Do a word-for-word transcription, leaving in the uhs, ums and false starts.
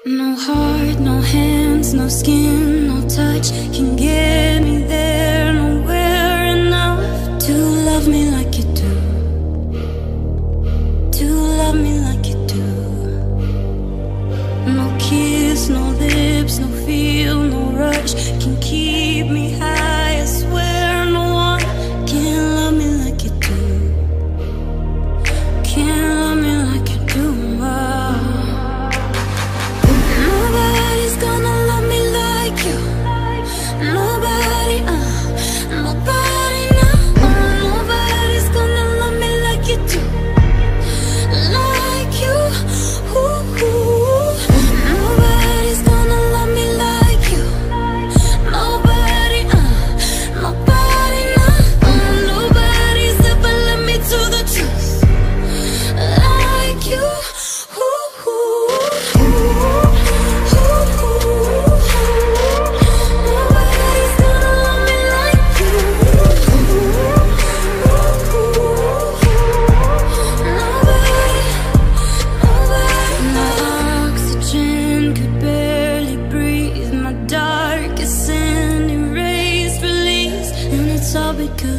No heart, no hands, no skin, no touch can get me there. Nowhere enough to love me like you do. To love me like you do. No kiss, no lips, no feel, no rush can keep me high. I swear no one can love me like you do. Can't love me like you do. Oh. Nobody's gonna love me like you. Nobody, uh, nobody, no. Nobody's gonna love me like you do. Like you, ooh, ooh. Nobody's gonna love me like you. Nobody, uh, nobody, no. Nobody's ever led me to the truth like you. Ooh, ooh, ooh. Because